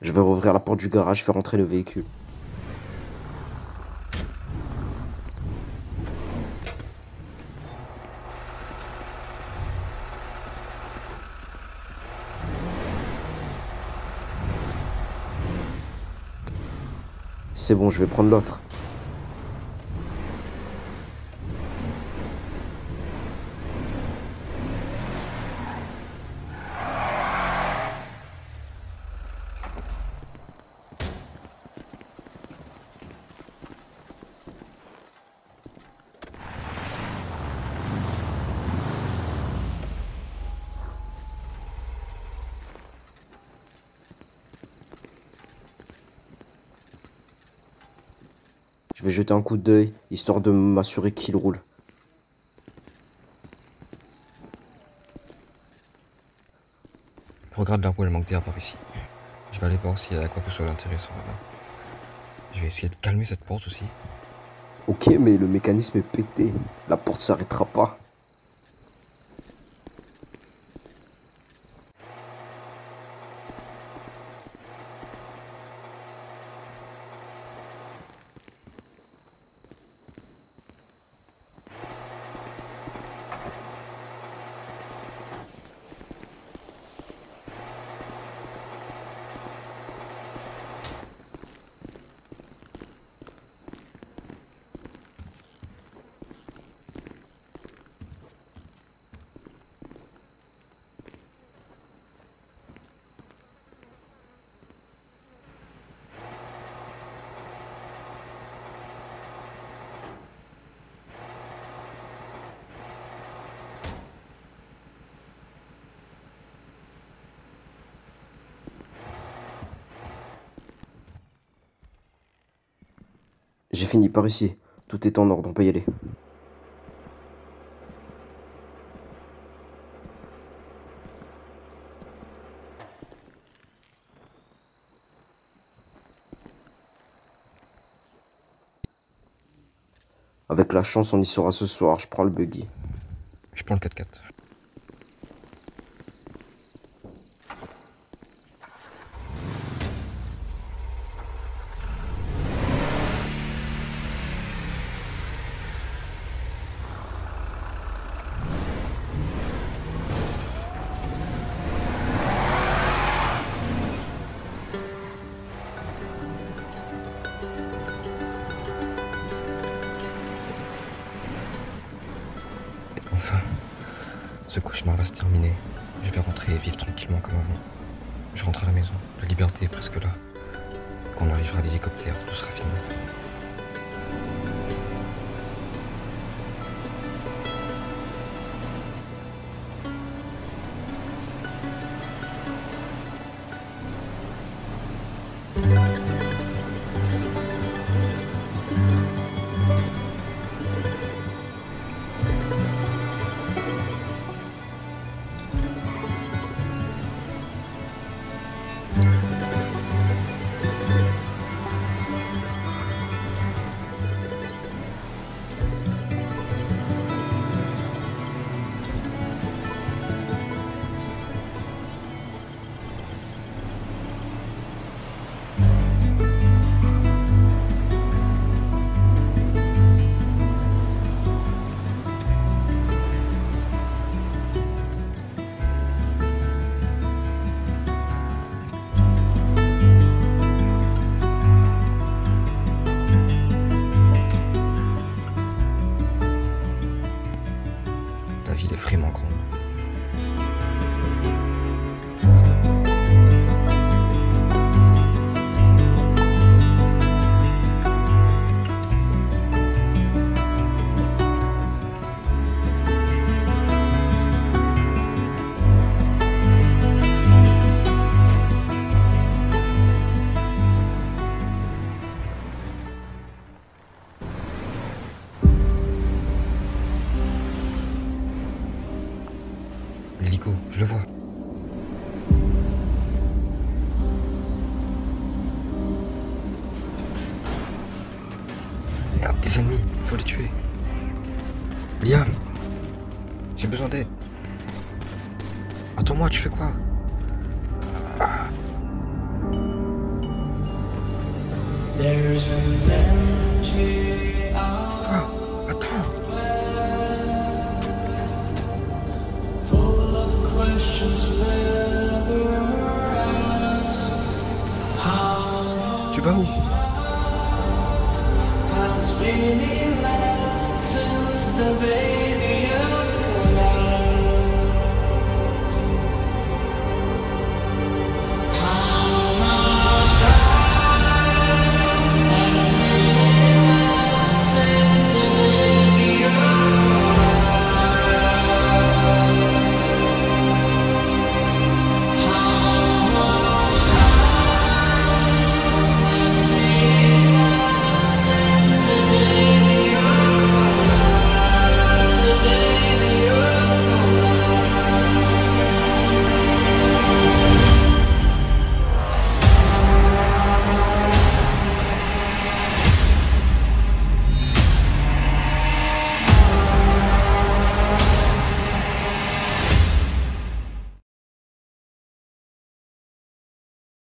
Je vais rouvrir la porte du garage, faire entrer le véhicule. C'est bon, je vais prendre l'autre. Je vais jeter un coup d'œil, histoire de m'assurer qu'il roule. Regarde la roue, elle manque d'air par ici. Je vais aller voir s'il y a quoi que ce soit d'intéressant là-bas. Je vais essayer de calmer cette porte aussi. Ok, mais le mécanisme est pété. La porte s'arrêtera pas. J'ai fini par ici. Tout est en ordre, on peut y aller. Avec la chance, on y sera ce soir. Je prends le buggy. Je prends le 4x4. Enfin, ce cauchemar va se terminer. Je vais rentrer et vivre tranquillement comme avant. Je rentre à la maison. La liberté est presque là. Quand on arrivera à l'hélicoptère, tout sera fini. La ville est vraiment grande. L'hélico, je le vois. Merde, des ennemis, faut les tuer. Liam, j'ai besoin d'aide. Attends-moi, tu fais quoi? Ah, attends. Tu vas où? Has really lasted since the day